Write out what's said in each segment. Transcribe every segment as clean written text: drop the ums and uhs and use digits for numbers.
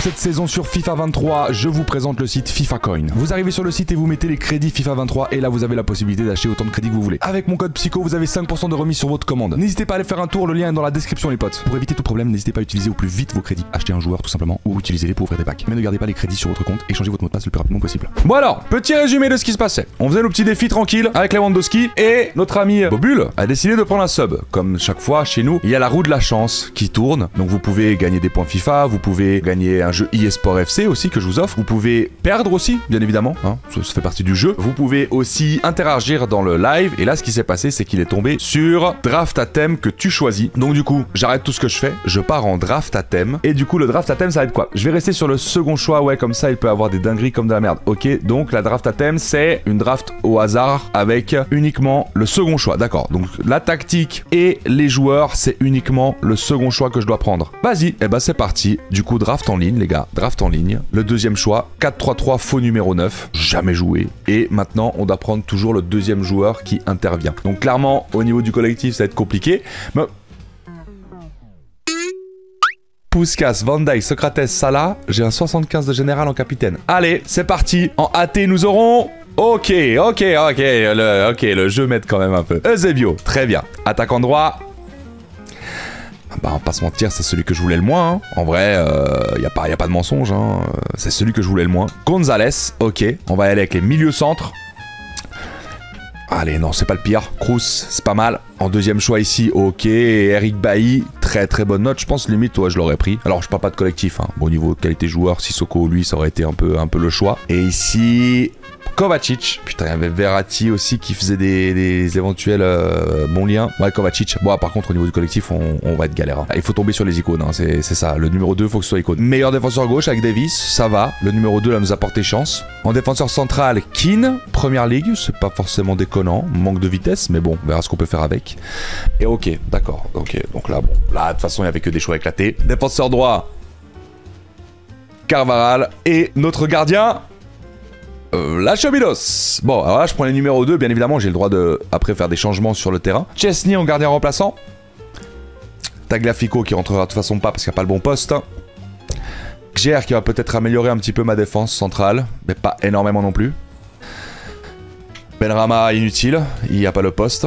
pour cette saison sur FIFA 23, je vous présente le site FIFA Coin. Vous arrivez sur le site et vous mettez les crédits FIFA 23 et là vous avez la possibilité d'acheter autant de crédits que vous voulez. Avec mon code PSYCHO, vous avez 5% de remise sur votre commande. N'hésitez pas à aller faire un tour, le lien est dans la description les potes. Pour éviter tout problème, n'hésitez pas à utiliser au plus vite vos crédits. Achetez un joueur tout simplement ou utilisez-les pour ouvrir des packs. Mais ne gardez pas les crédits sur votre compte et changez votre mot de passe le plus rapidement possible. Bon alors, petit résumé de ce qui se passait. On faisait nos petits défis tranquilles avec Lewandowski et notre ami Bobule a décidé de prendre un sub. Comme chaque fois chez nous, il y a la roue de la chance qui tourne. Donc vous pouvez gagner des points FIFA, vous pouvez gagner un jeu eSport FC aussi que je vous offre. Vous pouvez perdre aussi, bien évidemment, hein, ça fait partie du jeu. Vous pouvez aussi interagir dans le live. Et là, ce qui s'est passé, c'est qu'il est tombé sur draft à thème que tu choisis. Donc du coup, j'arrête tout ce que je fais, je pars en draft à thème. Et du coup, le draft à thème, ça va être quoi? Je vais rester sur le second choix, ouais, comme ça, il peut avoir des dingueries comme de la merde. Ok, donc la draft à thème, c'est une draft au hasard avec uniquement le second choix. D'accord, donc la tactique et les joueurs, c'est uniquement le second choix que je dois prendre. Vas-y, et bah c'est parti. Du coup, draft en ligne, les gars, draft en ligne. Le deuxième choix, 4-3-3 faux numéro 9, jamais joué. Et maintenant, on doit prendre toujours le deuxième joueur qui intervient. Donc clairement, au niveau du collectif, ça va être compliqué. Mais... Puskas, Van Dijk, Socrates, Salah, j'ai un 75 de général en capitaine. Allez, c'est parti. En AT, nous aurons... Ok, le jeu m'aide quand même un peu. Eusebio, très bien. Attaquant droit... Bah, on va pas se mentir, c'est celui que je voulais le moins. Hein. En vrai, y a pas de mensonge. Hein. C'est celui que je voulais le moins. Gonzalez, ok. On va y aller avec les milieux centres. Allez, non, c'est pas le pire. Kroos, c'est pas mal. En deuxième choix ici, ok. Eric Bailly, très très bonne note. Je pense limite, ouais, je l'aurais pris. Alors, je parle pas de collectif. Hein. Bon, au niveau de qualité joueur, Sissoko, lui, ça aurait été un peu le choix. Et ici... Kovacic, putain, il y avait Verratti aussi qui faisait des éventuels bons liens. Ouais, Kovacic. Bon, par contre, au niveau du collectif, on va être galère. Hein. Il faut tomber sur les icônes, hein. C'est ça. Le numéro 2, faut que ce soit icône. Meilleur défenseur gauche avec Davis, ça va. Le numéro 2, là, nous a porté chance. En défenseur central, Keane, première ligue, c'est pas forcément déconnant. Manque de vitesse, mais bon, on verra ce qu'on peut faire avec. Et ok, d'accord. Ok, donc là, bon. Là, de toute façon, il n'y avait que des choix éclatés. Défenseur droit, Carvajal. Et notre gardien... La Chobilos. Bon, alors là, je prends les numéros 2. Bien évidemment, j'ai le droit de, après, faire des changements sur le terrain. Chesney en gardien remplaçant. Tagliafico qui rentrera de toute façon pas parce qu'il n'y a pas le bon poste. Gjer qui va peut-être améliorer un petit peu ma défense centrale, mais pas énormément non plus. Benrahma inutile, il n'y a pas le poste.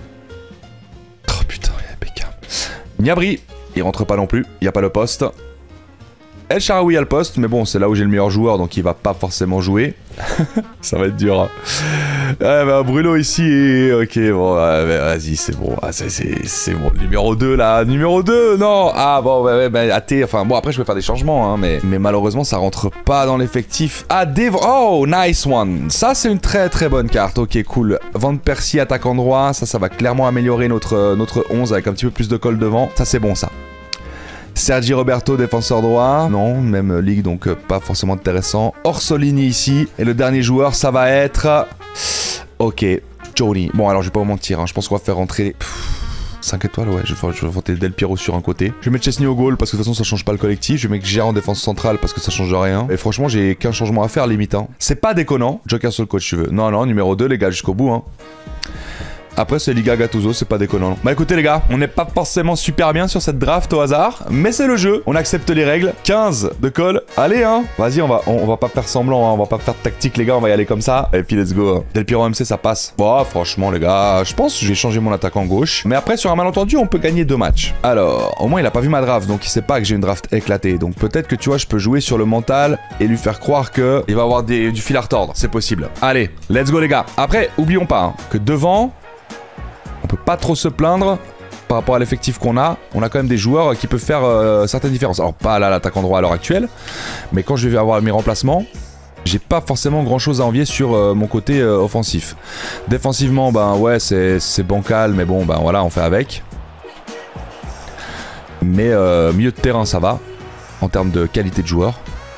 Oh putain, il y a Beckham. Gnabry, il rentre pas non plus, il n'y a pas le poste. El Shaarawy a le poste, mais bon, c'est là où j'ai le meilleur joueur, donc il va pas forcément jouer. Ça va être dur. Hein. Bah, Bruno ici, ok, bon, vas-y, c'est bon. Ah, c'est bon. Numéro 2, là. Numéro 2, non. Ah, bon, AT, enfin, bon, après, je peux faire des changements, hein, mais malheureusement, ça rentre pas dans l'effectif. Ah, oh, nice one. Ça, c'est une très, très bonne carte. Ok, cool. Van Persie, attaquant droit. Ça va clairement améliorer notre 11 avec un petit peu plus de colle devant. Ça, c'est bon, ça. Sergi Roberto, défenseur droit. Non, même ligue, donc pas forcément intéressant. Orsolini ici. Et le dernier joueur, ça va être... Ok, Johnny. Bon, alors je vais pas vous mentir, hein. Je pense qu'on va faire rentrer... 5 étoiles, ouais. Je vais voter Del Piero sur un côté. Je vais mettre Chesney au goal parce que de toute façon ça change pas le collectif. Je vais mettre Gjer en défense centrale parce que ça change rien. Et franchement, j'ai qu'un changement à faire limite. Hein. C'est pas déconnant. Joker sur le coach, tu veux. Non, numéro 2, les gars, jusqu'au bout. Hein. Après, c'est Liga Gattuso, c'est pas déconnant. Bah écoutez les gars, on n'est pas forcément super bien sur cette draft au hasard, mais c'est le jeu. On accepte les règles. 15 de colle. Allez hein. Vas-y, on va pas faire semblant, hein. On va pas faire de tactique les gars, on va y aller comme ça. Et puis let's go. Hein. Del Piero MC, ça passe. Bon, franchement les gars, je pense que je vais changer mon attaquant gauche. Mais après, sur un malentendu, on peut gagner 2 matchs. Alors, au moins il a pas vu ma draft, donc il sait pas que j'ai une draft éclatée. Donc peut-être que tu vois, je peux jouer sur le mental et lui faire croire que il va avoir du fil à retordre. C'est possible. Allez, let's go les gars. Après, oublions pas hein, que devant... On peut pas trop se plaindre par rapport à l'effectif qu'on a. On a quand même des joueurs qui peuvent faire certaines différences. Alors pas là l'attaquant droit à l'heure actuelle, mais quand je vais avoir mes remplacements, j'ai pas forcément grand chose à envier sur mon côté offensif. Défensivement, ben ouais, c'est bancal, mais bon, ben voilà, on fait avec. Mais milieu de terrain, ça va en termes de qualité de joueur.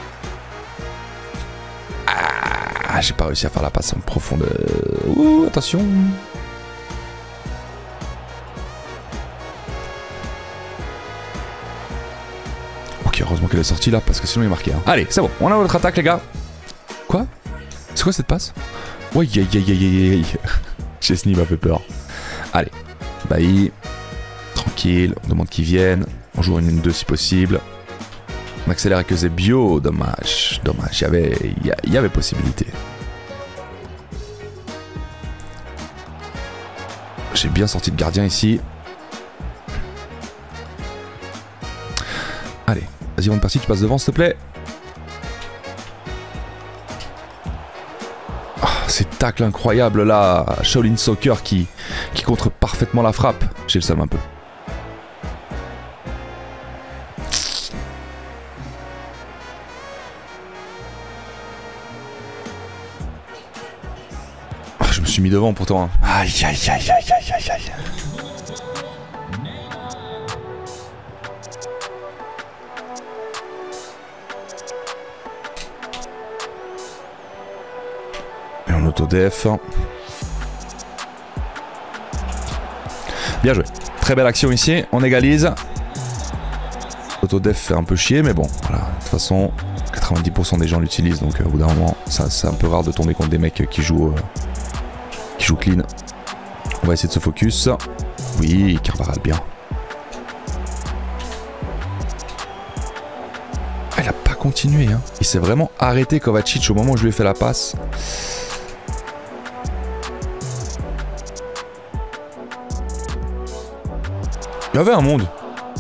Ah, j'ai pas réussi à faire la passe en profondeur. Ouh, attention. Heureusement qu'elle est sortie là, parce que sinon il est marqué. Hein. Allez, c'est bon, on a notre attaque les gars. Quoi? C'est quoi cette passe? Ouais, aïe. Chesney m'a fait peur. Allez, Bailly. Tranquille, on demande qu'ils viennent. On joue une 2 si possible. On accélère avec Eusebio, dommage, dommage, il y avait possibilité. J'ai bien sorti le gardien ici. Allez, vas-y Van Persie, tu passes devant s'il te plaît. Oh, ces tacles incroyables là, Shaolin Soccer qui contre parfaitement la frappe. J'ai le seum un peu. Je me suis mis devant pourtant. Hein. Aïe aïe aïe aïe aïe aïe aïe. Et on auto-def. Bien joué. Très belle action ici. On égalise. Auto-def fait un peu chier, mais bon, voilà. De toute façon, 90% des gens l'utilisent, donc au bout d'un moment, c'est un peu rare de tomber contre des mecs qui jouent clean. On va essayer de se focus. Oui, Carvajal, bien. Il a pas continué, hein. Il s'est vraiment arrêté Kovacic au moment où je lui ai fait la passe. Il y avait un monde.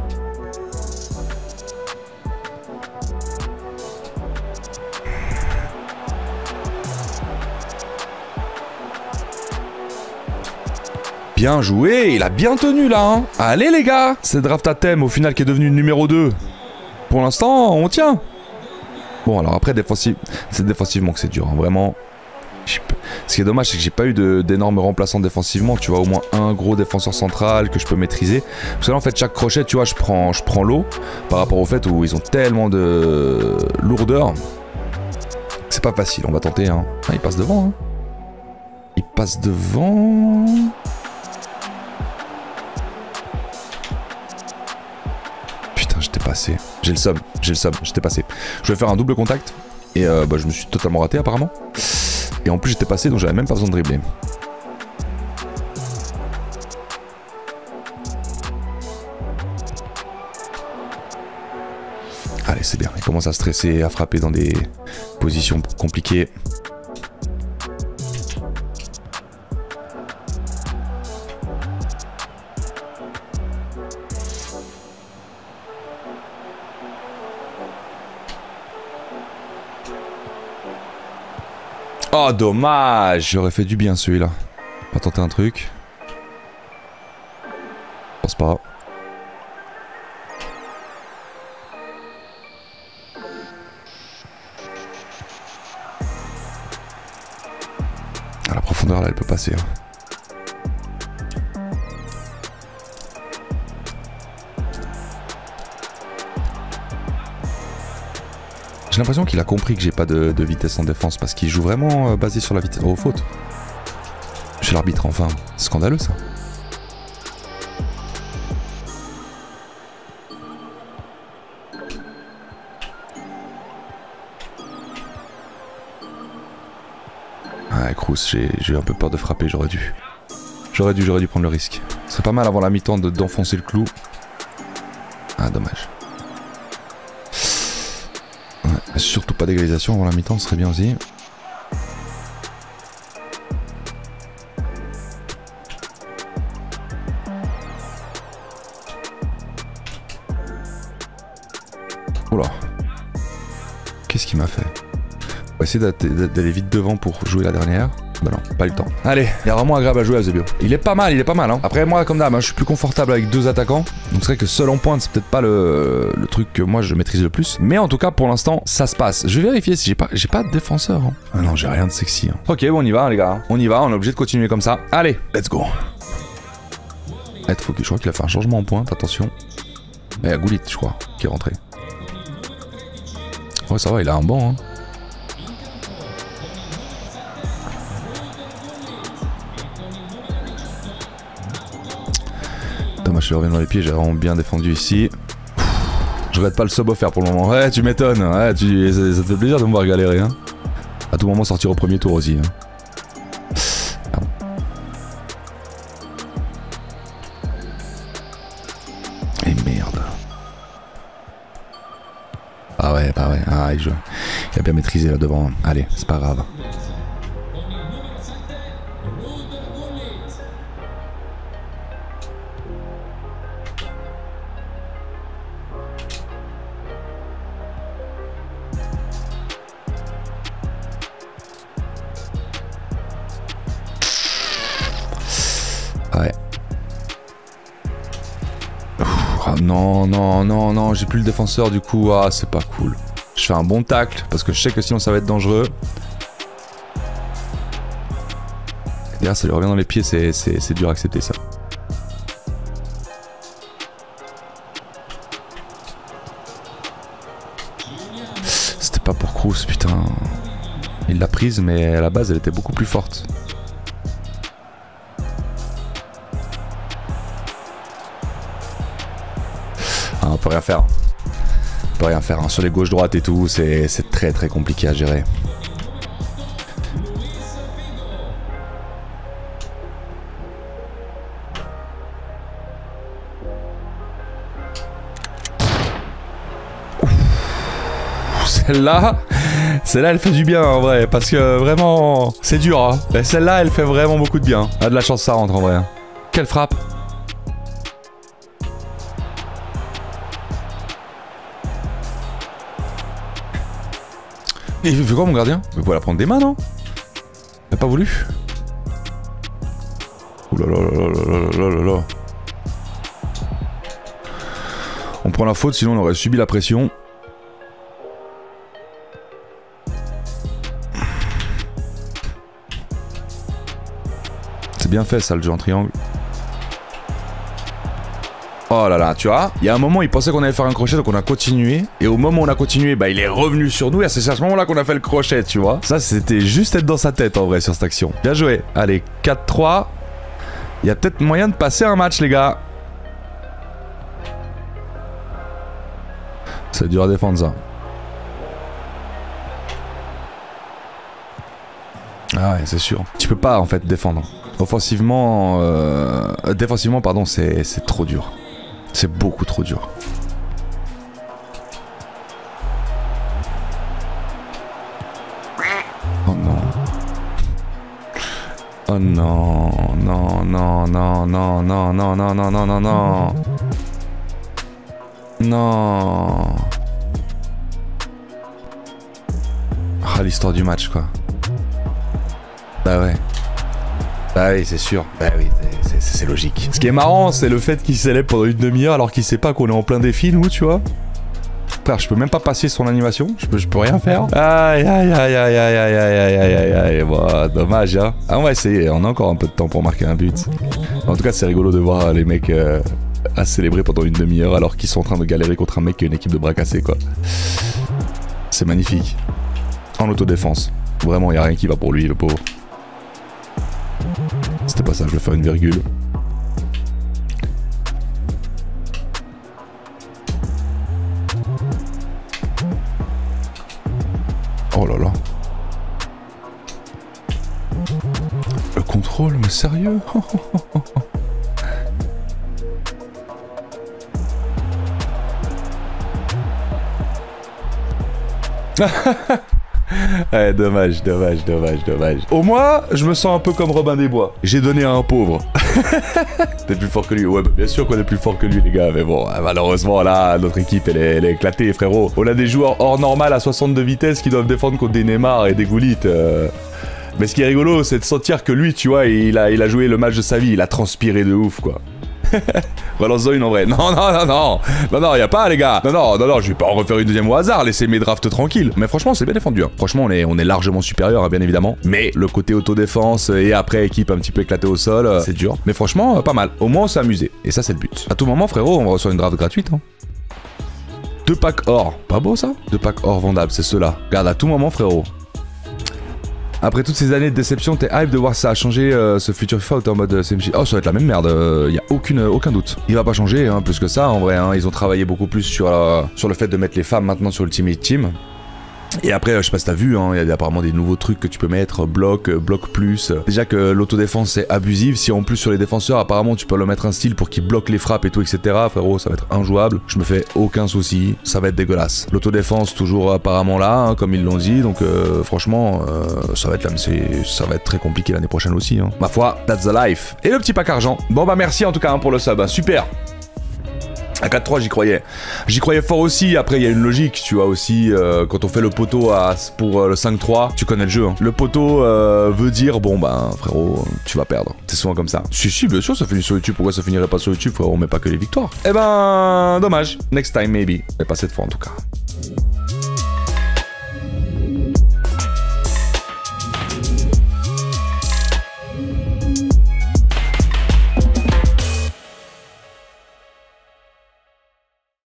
Bien joué, il a bien tenu là. Hein. Allez les gars, c'est Draft à thème au final qui est devenu numéro 2. Pour l'instant, on tient. Bon alors après, c'est défensivement que c'est dur. Hein. Vraiment. Ce qui est dommage, c'est que j'ai pas eu d'énormes remplaçants défensivement. Tu vois, au moins un gros défenseur central que je peux maîtriser. Parce que là, en fait, chaque crochet, tu vois, je prends l'eau par rapport au fait où ils ont tellement de lourdeur. C'est pas facile, on va tenter. Hein. Ah, il passe devant. Hein. Il passe devant. Putain, j'étais passé. J'ai le seum, j'étais passé. Je vais faire un double contact. Et je me suis totalement raté apparemment. Et en plus j'étais passé donc j'avais même pas besoin de dribbler. Allez c'est bien, il commence à stresser, à frapper dans des positions compliquées. Oh dommage, j'aurais fait du bien celui-là. On va tenter un truc. Je pense pas. À la profondeur là, elle peut passer. Hein. J'ai l'impression qu'il a compris que j'ai pas de vitesse en défense parce qu'il joue vraiment basé sur la vitesse. Oh, faute. Chez l'arbitre, enfin. C'est scandaleux ça. Ah, Kroos, j'ai eu un peu peur de frapper, j'aurais dû. J'aurais dû prendre le risque. Ce serait pas mal avant la mi-temps d'enfoncer le clou. Ah, dommage. Surtout pas d'égalisation avant la mi-temps, ce serait bien aussi. Oula. Qu'est-ce qu'il m'a fait? On va essayer d'aller vite devant pour jouer la dernière. Bah non, pas eu le temps. Allez, il est vraiment agréable à jouer à Eusebio. Il est pas mal hein. Après moi comme d'hab, hein, je suis plus confortable avec deux attaquants. Donc c'est vrai que seul en pointe, c'est peut-être pas le truc que moi je maîtrise le plus. Mais en tout cas pour l'instant, ça se passe. Je vais vérifier si j'ai pas de défenseur. Hein. Ah non, j'ai rien de sexy. Hein. Ok, bon on y va hein, les gars. On y va, on est obligé de continuer comme ça. Allez, let's go. Je crois qu'il a fait un changement en pointe, attention. Il y a Goulit, je crois, qui est rentré. Ouais ça va, il a un banc. Hein. Je reviens dans les pieds, j'ai vraiment bien défendu ici. Je regrette pas le sub offert pour le moment. Ouais, tu m'étonnes. Ouais, ça te fait plaisir de me voir galérer. Hein. À tout moment sortir au premier tour aussi. Hein. Pardon. Et merde. Ouais, bah ouais. Ah, il a bien maîtrisé là devant. Allez, c'est pas grave. Ouais. Ah, non, non, non, non, j'ai plus le défenseur du coup. Ah, c'est pas cool. Je fais un bon tacle parce que je sais que sinon ça va être dangereux. Derrière, ça lui revient dans les pieds, c'est dur à accepter ça. C'était pas pour Kroos, putain. Il l'a prise, mais à la base, elle était beaucoup plus forte. Ah, on peut rien faire. On peut rien faire. Hein. Sur les gauches-droites et tout, c'est très très compliqué à gérer. Celle-là, elle fait du bien en vrai, parce que vraiment, c'est dur. Hein. Celle-là, elle fait vraiment beaucoup de bien. Ah, de la chance, ça rentre en vrai. Hein. Quelle frappe! Il fait quoi mon gardien? Il faut la prendre des mains, non? Il a pas voulu? Ouh là là là là là là là. On prend la faute, sinon on aurait subi la pression. C'est bien fait ça, le jeu en triangle. Oh là là, tu vois, il y a un moment, il pensait qu'on allait faire un crochet, donc on a continué. Et au moment où on a continué, bah il est revenu sur nous. Et c'est à ce moment-là qu'on a fait le crochet, tu vois. Ça, c'était juste être dans sa tête, en vrai, sur cette action. Bien joué. Allez, 4-3. Il y a peut-être moyen de passer un match, les gars. C'est dur à défendre, ça. Ah ouais, c'est sûr. Tu peux pas, en fait, défendre. Offensivement... défensivement, pardon, c'est trop dur. C'est beaucoup trop dur. Oh non. Oh non. Non, non, non, non, non, non, non, non, non, non, non. Non. Ah, l'histoire du match, quoi. Bah ouais. Bah oui, c'est sûr. Bah oui, c'est logique. Ce qui est marrant, c'est le fait qu'il célèbre pendant une demi-heure alors qu'il sait pas qu'on est en plein défi, nous, tu vois. Frère, je peux même pas passer son animation. Je peux rien faire. Aïe, aïe, aïe, aïe, aïe, aïe, aïe, aïe, aïe, aïe. Bon, dommage, hein. Ah, on va essayer. On a encore un peu de temps pour marquer un but. En tout cas, c'est rigolo de voir les mecs à célébrer pendant une demi-heure alors qu'ils sont en train de galérer contre un mec qui a une équipe de bras cassés, quoi. C'est magnifique. En autodéfense. Vraiment, y a rien qui va pour lui, le pauvre. C'était pas ça, je vais faire une virgule. Oh là là. Le contrôle, mais sérieux? Ouais, dommage, dommage, dommage, dommage. Au moins, je me sens un peu comme Robin des Bois. J'ai donné à un pauvre. T'es plus fort que lui. Ouais, bah, bien sûr qu'on est plus fort que lui, les gars. Mais bon, malheureusement, là, notre équipe, elle est éclatée, frérot. On a des joueurs hors normal à 62 vitesses qui doivent défendre contre des Neymar et des Gullit. Mais ce qui est rigolo, c'est de sentir que lui, tu vois, il a joué le match de sa vie. Il a transpiré de ouf, quoi. Relance-en une en vrai. Non, non, non, non. Non, non, y a pas, les gars. Non, non, non, non, je vais pas en refaire une deuxième au hasard. Laissez mes drafts tranquilles. Mais franchement, c'est bien défendu. Hein. Franchement, on est largement supérieur, hein, bien évidemment. Mais le côté autodéfense et après équipe un petit peu éclatée au sol, c'est dur. Mais franchement, pas mal. Au moins, on s'est amusé. Et ça, c'est le but. À tout moment, frérot, on reçoit une draft gratuite. Hein. 2 packs or. Pas beau, ça? 2 packs or vendables, c'est ceux-là. Regarde, à tout moment, frérot. Après toutes ces années de déception, t'es hype de voir ça a changé ce futur FIFA où t'es en mode CMJ. Oh, ça va être la même merde, y a aucun doute. Il va pas changer, hein, plus que ça en vrai. Hein, ils ont travaillé beaucoup plus sur le fait de mettre les femmes maintenant sur Ultimate Team. Et après, je sais pas si t'as vu, hein, il y a apparemment des nouveaux trucs que tu peux mettre, bloc plus. Déjà que l'autodéfense c'est abusif, si en plus sur les défenseurs, apparemment tu peux leur mettre un style pour qu'ils bloquent les frappes et tout, etc. Frérot, ça va être injouable. Je me fais aucun souci, ça va être dégueulasse. L'autodéfense toujours apparemment là, hein, comme ils l'ont dit, donc franchement, ça va être très compliqué l'année prochaine aussi. Hein. Ma foi, that's the life. Et le petit pack argent. Bon bah merci en tout cas hein, pour le sub, hein, super. À 4-3 j'y croyais. J'y croyais fort aussi, après il y a une logique, tu vois aussi, quand on fait le poteau pour le 5-3, tu connais le jeu. Hein. Le poteau veut dire, bon bah frérot, tu vas perdre. C'est souvent comme ça. Si, bien sûr ça finit sur YouTube, pourquoi ça finirait pas sur YouTube frérot, on met pas que les victoires. Eh ben, dommage, next time maybe. Mais pas cette fois en tout cas.